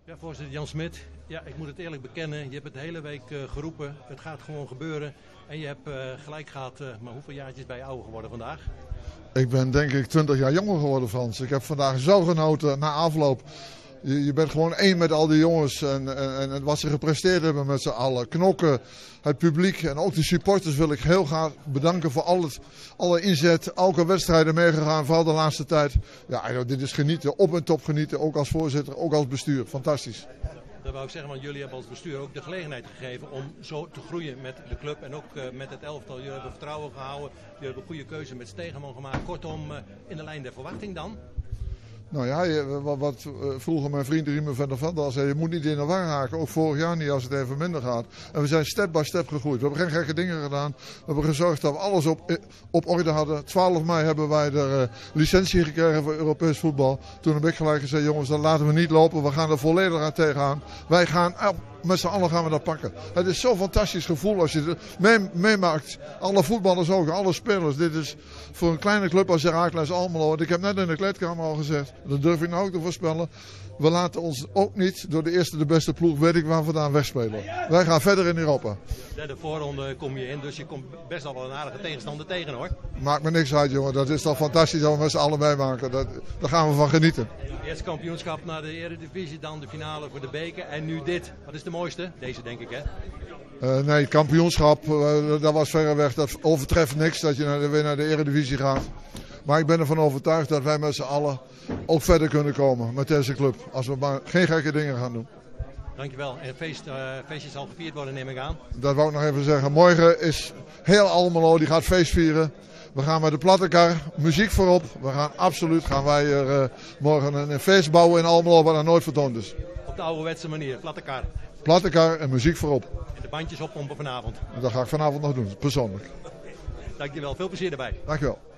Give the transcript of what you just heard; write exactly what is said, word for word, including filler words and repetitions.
Ja, voorzitter Jan Smit. Ja, ik moet het eerlijk bekennen. Je hebt het de hele week uh, geroepen. Het gaat gewoon gebeuren. En je hebt uh, gelijk gehad. Uh, maar hoeveel jaartjes ben je ouder geworden vandaag? Ik ben denk ik twintig jaar jonger geworden, Frans. Ik heb vandaag zo genoten na afloop. Je, je bent gewoon één met al die jongens. En, en, en wat ze gepresteerd hebben met z'n allen. Knokken, het publiek en ook de supporters wil ik heel graag bedanken voor al het, alle inzet. Elke wedstrijden meegegaan, vooral de laatste tijd. Ja, dit is genieten. Op en top genieten. Ook als voorzitter, ook als bestuur. Fantastisch. Dat wou ik zeggen, want jullie hebben als bestuur ook de gelegenheid gegeven om zo te groeien met de club en ook uh, met het elftal. Jullie hebben vertrouwen gehouden, jullie hebben een goede keuze met Stegeman gemaakt. Kortom, uh, in de lijn der verwachting dan? Nou ja, je, wat, wat uh, vroeger mijn vriend Riemen van der Vandal zei, je moet niet in de war raken. Ook vorig jaar niet als het even minder gaat. En we zijn step by step gegroeid. We hebben geen gekke dingen gedaan. We hebben gezorgd dat we alles op, op orde hadden. twaalf mei hebben wij de uh, licentie gekregen voor Europees voetbal. Toen heb ik gelijk gezegd, jongens, dat laten we niet lopen. We gaan er volledig aan tegenaan. Wij gaan, uh, met z'n allen gaan we dat pakken. Het is zo'n fantastisch gevoel als je het mee, meemaakt. Alle voetballers ook, alle spelers. Dit is voor een kleine club als Heracles Almelo. Want ik heb net in de kleedkamer al gezegd, dat durf ik nou ook te voorspellen. We laten ons ook niet door de eerste de beste ploeg, weet ik waar vandaan, wegspelen. Wij gaan verder in Europa. De, de voorronde kom je in, dus je komt best al wel een aardige tegenstander tegen, hoor. Maakt me niks uit, jongen. Dat is toch fantastisch dat we met z'n allen meemaken. Dat, daar gaan we van genieten. Eerst kampioenschap naar de Eredivisie, dan de finale voor de beker en nu dit. Wat is de mooiste? Deze, denk ik, hè? Uh, nee, kampioenschap, uh, dat was verreweg. Dat overtreft niks dat je naar de, weer naar de Eredivisie gaat. Maar ik ben ervan overtuigd dat wij met z'n allen ook verder kunnen komen met deze club. Als we maar geen gekke dingen gaan doen. Dankjewel. En het feest, uh, feestje zal gevierd worden, neem ik aan. Dat wou ik nog even zeggen. Morgen is heel Almelo, die gaat feest vieren. We gaan met de plattekar, muziek voorop. We gaan absoluut, gaan wij er uh, morgen een, een feest bouwen in Almelo wat er nooit vertoond is. Op de ouderwetse manier, plattekar. Plattekar en muziek voorop. En de bandjes oppompen vanavond. Dat ga ik vanavond nog doen, persoonlijk. Dankjewel, veel plezier erbij. Dankjewel.